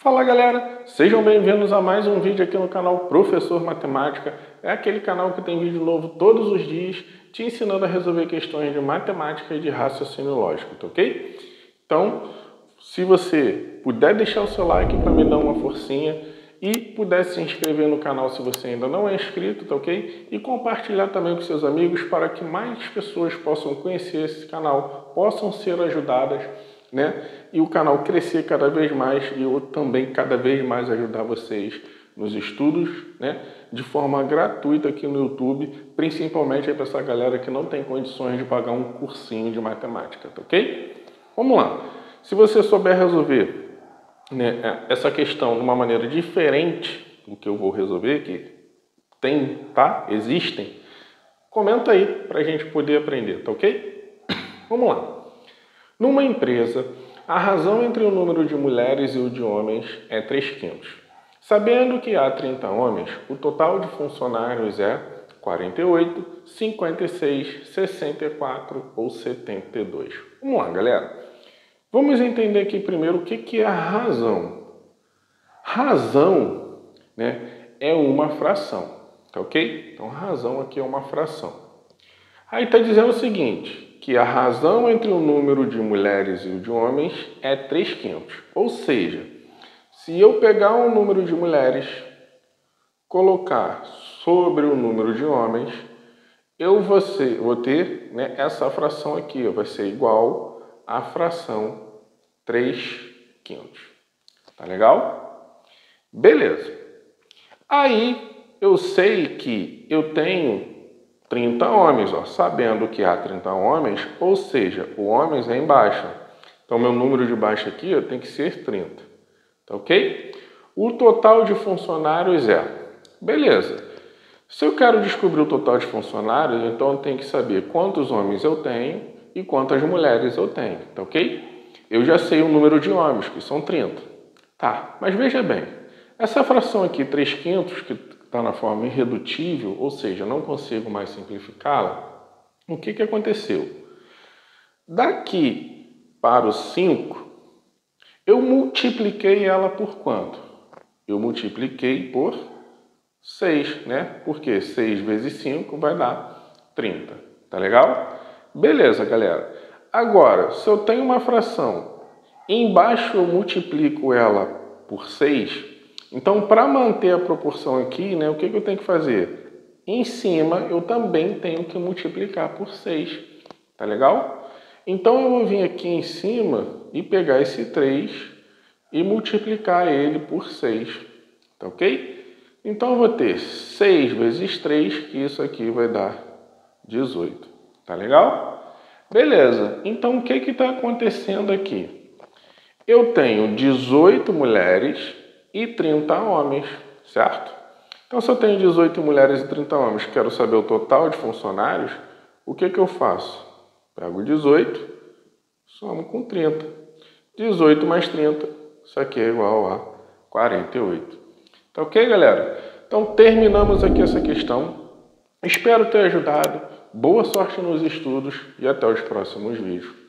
Fala galera, sejam bem-vindos a mais um vídeo aqui no canal Professor Matemática. É aquele canal que tem vídeo novo todos os dias, te ensinando a resolver questões de matemática e de raciocínio lógico, tá ok? Então, se você puder deixar o seu like para me dar uma forcinha e puder se inscrever no canal se você ainda não é inscrito, tá ok? E compartilhar também com seus amigos para que mais pessoas possam conhecer esse canal, possam ser ajudadas, né? E o canal crescer cada vez mais e eu também cada vez mais ajudar vocês nos estudos, né? De forma gratuita aqui no YouTube, principalmente para essa galera que não tem condições de pagar um cursinho de matemática, tá ok? Vamos lá. Se você souber resolver, né, essa questão de uma maneira diferente do que eu vou resolver, que tem, tá? Existem, comenta aí para a gente poder aprender, tá ok? Vamos lá. Numa empresa, a razão entre o número de mulheres e o de homens é 3/5. Sabendo que há 30 homens, o total de funcionários é 48, 56, 64 ou 72. Vamos lá, galera. Vamos entender aqui primeiro o que é a razão. Razão, né, é uma fração, tá ok? Então, razão aqui é uma fração. Aí está dizendo o seguinte, que a razão entre o número de mulheres e o de homens é 3/5. Ou seja, se eu pegar um número de mulheres, colocar sobre o número de homens, eu vou ter, né, essa fração aqui, vai ser igual à fração 3/5. Tá legal? Beleza. Aí eu sei que eu tenho 30 homens, ó, sabendo que há 30 homens, ou seja, o homens é embaixo. Então, meu número de baixo aqui tem que ser 30. Tá ok? O total de funcionários é... Beleza. Se eu quero descobrir o total de funcionários, então eu tenho que saber quantos homens eu tenho e quantas mulheres eu tenho. Tá ok? Eu já sei o número de homens, que são 30. Tá, mas veja bem. Essa fração aqui, 3/5, que está na forma irredutível, ou seja, não consigo mais simplificá-la, o que aconteceu? Daqui para o 5, eu multipliquei ela por quanto? Eu multipliquei por 6, né? Porque 6 vezes 5 vai dar 30. Tá legal? Beleza, galera. Agora, se eu tenho uma fração, embaixo eu multiplico ela por 6, então, para manter a proporção aqui, né, o que eu tenho que fazer? Em cima, eu também tenho que multiplicar por 6. Tá legal? Então, eu vou vir aqui em cima e pegar esse 3 e multiplicar ele por 6. Tá ok? Então, eu vou ter 6 vezes 3, que isso aqui vai dar 18. Tá legal? Beleza. Então, o que está acontecendo aqui? Eu tenho 18 mulheres e 30 homens, certo? Então, se eu tenho 18 mulheres e 30 homens, quero saber o total de funcionários, o que eu faço? Pego 18, somo com 30. 18 mais 30, isso aqui é igual a 48. Tá ok, galera? Então, terminamos aqui essa questão. Espero ter ajudado. Boa sorte nos estudos e até os próximos vídeos.